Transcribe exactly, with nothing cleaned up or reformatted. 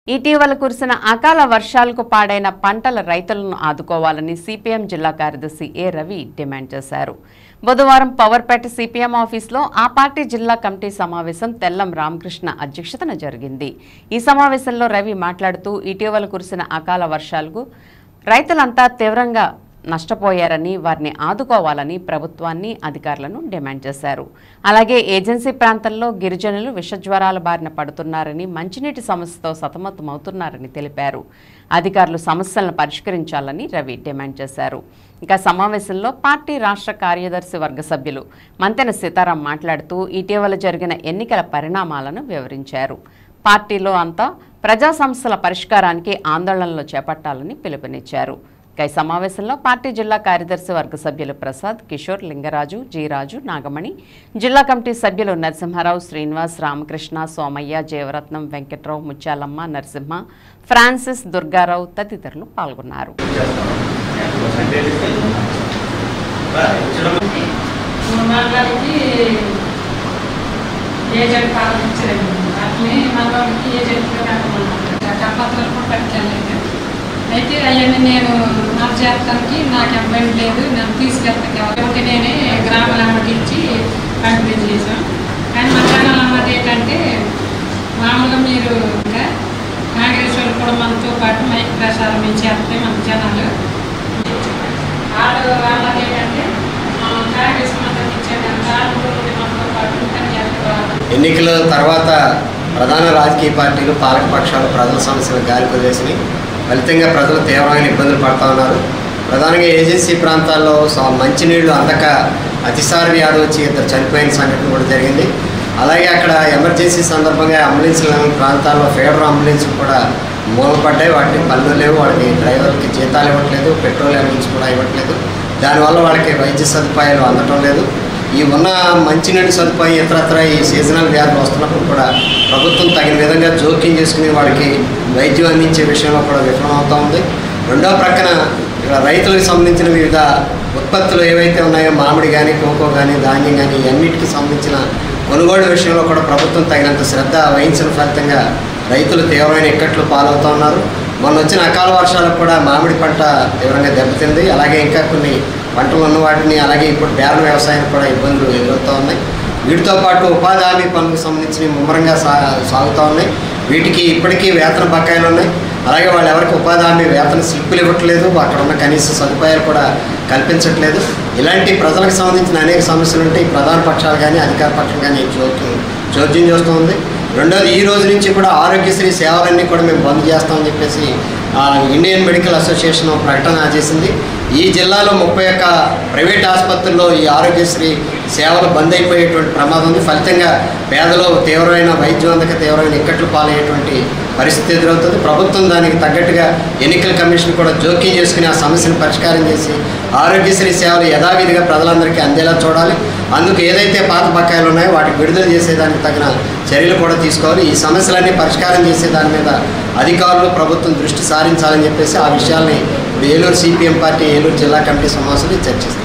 ఇటీవల కురిసిన అకాల వర్షాలకు పాడైన పంటల రైతులను ఆదుకోవాలని సిపిఎం జిల్లా కార్యదర్శి ఏ రవి డిమాండ్ చేశారు. బుధవారం పవర్పేట సిపిఎం ఆఫీసులో ఆ పార్టీ జిల్లా కమిటీ సమావేశం తెల్లం రామకృష్ణ అధ్యక్షతన జరిగింది. ఈ సమావేశంలో రవి మాట్లాడుతూ ఇటీవల కురిసిన అకాల వర్షాలకు రైతులంతా తీవ్రంగా నష్టపోయారని వారిని ఆదుకోవాలని ప్రభుత్వాన్ని అధికారులను డిమాండ్ చేశారు. అలాగే ఏజెన్సీ ప్రాంతంలో గిరిజనులు విషజ్వరాల బారిన పడుతున్నారని మంచినీటి సమస్యతో సతమతమవుతున్నారని తెలిపారు. అధికారులు సమస్యలను పరిష్కరించాలని రవి డిమాండ్ చేశారు. ఇక సమావేశంలో పార్టీ రాష్ట్ర కార్యదర్శి వర్గ సభ్యులు మంతెన సీతారాం మాట్లాడుతూ ఇటీవల జరిగిన ఎన్నికల పరిణామాలను వివరించారు. పార్టీలో అంతా ప్రజా సమస్యల పరిష్కారానికి ఆందోళనలు చేపట్టాలని పిలుపునిచ్చారు. ఈ సమావేశంలో పార్టీ జిల్లా కార్యదర్శి వర్గ సభ్యులు ప్రసాద్, కిషోర్, లింగరాజు, జీరాజు, నాగమణి, జిల్లా కమిటీ సభ్యులు నరసింహారావు, శ్రీనివాస్, రామకృష్ణ, సోమయ్య, జీవరత్నం, వెంకట్రావు, ముత్యాలమ్మ, నరసింహ, ఫ్రాన్సిస్, దుర్గారావు తదితరులు పాల్గొన్నారు. అయితే అవన్నీ నేను నా చేస్తానికి నాకు ఇబ్బంది లేదు, నన్ను తీసుకెళ్తాను కాబట్టి నేనే గ్రామాల అమ్మటి ఇచ్చి పంపిణీ చేసాం. కానీ మా ఛానల్ అమ్మటి ఏంటంటే మామూలుగా మీరు ఇంకా నాగేశ్వరులు కూడా మనతో పాటు మైక్ ప్రసారం మేము చేస్తే మన ఛానల్ వాళ్ళు వాళ్ళది ఏంటంటే నాగేశ్వర మద్దతు ఇచ్చేదాన్ని వాళ్ళు మనతో పాటు ఎన్నికల తర్వాత ప్రధాన రాజకీయ పార్టీలు పాలక పక్షాలు ప్రజల సమస్యలు గాలి కుదిరేసినాయి. ఫలితంగా ప్రజలు తీవ్రమైన ఇబ్బందులు పడుతూ ఉన్నారు. ప్రధానంగా ఏజెన్సీ ప్రాంతాల్లో మంచినీళ్లు అందక అతిసార వ్యాధి వచ్చి ఇద్దరు చనిపోయిన సంఘటన కూడా జరిగింది. అలాగే అక్కడ ఎమర్జెన్సీ సందర్భంగా అంబులెన్స్లు ప్రాంతాల్లో ఫీడర్ అంబులెన్స్లు కూడా మూలపడ్డాయి. వాటిని పనులు లేవు, వాళ్ళకి డ్రైవర్లకి జీతాలు ఇవ్వట్లేదు, పెట్రోల్ అంబులెన్స్ కూడా ఇవ్వట్లేదు. దానివల్ల వాళ్ళకి వైద్య సదుపాయాలు అందటం లేదు. ఈ ఉన్న మంచినీటి సదుపాయం ఇతరత్ర ఈ సీజనల్ వ్యాధులు వస్తున్నప్పుడు కూడా ప్రభుత్వం తగిన విధంగా జోక్యం చేసుకుని వాడికి వైద్యం అందించే విషయంలో కూడా విఫలమవుతూ ఉంది. రెండవ ప్రక్కన రైతులకు సంబంధించిన వివిధ ఉత్పత్తులు ఏవైతే ఉన్నాయో మామిడి కానీ, కోకో కానీ, ధాన్యం కానీ అన్నిటికీ సంబంధించిన కొనుగోలు విషయంలో కూడా ప్రభుత్వం తగినంత శ్రద్ధ వహించిన ఫలితంగా రైతులు తీవ్రమైన ఇక్కట్లు పాలవుతూ ఉన్నారు. మొన్న వచ్చిన అకాల వర్షాలకు కూడా మామిడి పంట తీవ్రంగా దెబ్బతింది. అలాగే ఇంకా కొన్ని పంటలు ఉన్న వాటిని అలాగే ఇప్పుడు బేరం వ్యవసాయం కూడా ఇబ్బందులు ఎదురవుతూ ఉన్నాయి. వీటితో పాటు ఉపాధి హామీ పనులకు సంబంధించి ముమ్మరంగా సా సాగుతూ ఉన్నాయి. వీటికి ఇప్పటికీ వేతన బకాయిలు ఉన్నాయి. అలాగే వాళ్ళు ఎవరికి ఉపాధి హామీ వేతన స్లిప్పులు ఇవ్వట్లేదు, అక్కడ ఉన్న కనీస సదుపాయాలు కూడా కల్పించట్లేదు. ఇలాంటి ప్రజలకు సంబంధించిన అనేక సమస్యలు ఉంటే ప్రధాన పక్షాలు కానీ అధికార పక్షం కానీ జోక్యం జోద్యం చేస్తూ ఉంది. రెండోది, ఈ రోజు నుంచి కూడా ఆరోగ్యశ్రీ సేవలన్నీ కూడా మేము బంద్ చేస్తామని చెప్పేసి ఇండియన్ మెడికల్ అసోసియేషన్ ప్రకటన చేసింది. ఈ జిల్లాలో ముప్పై ఒక్క ప్రైవేట్ ఆసుపత్రుల్లో ఈ ఆరోగ్యశ్రీ సేవలు బంద్ అయిపోయేటువంటి ప్రమాదం ఉంది. ఫలితంగా పేదలు తీవ్రమైన వైద్యం అందక తీవ్రమైన ఇక్కట్లు పాలయ్యేటువంటి పరిస్థితి ఎదురవుతుంది. ప్రభుత్వం దానికి తగ్గట్టుగా ఎన్నికల కమిషన్ కూడా జోక్యం చేసుకుని ఆ సమస్యను పరిష్కారం చేసి ఆరోగ్యశ్రీ సేవలు యథావిధిగా ప్రజలందరికీ అందేలా చూడాలి. అందుకు ఏదైతే పాత బకాయిలు ఉన్నాయో వాటికి విడుదల చేసేదానికి తగిన చర్యలు కూడా తీసుకోవాలి. ఈ సమస్యలన్నీ పరిష్కారం చేసే దాని మీద అధికారులు ప్రభుత్వం దృష్టి సారించాలని చెప్పేసి ఆ విషయాల్ని ఇప్పుడు ఏలూరు సిపిఎం పార్టీ ఏలూరు జిల్లా కమిటీ సమావేశంలో చర్చిస్తారు.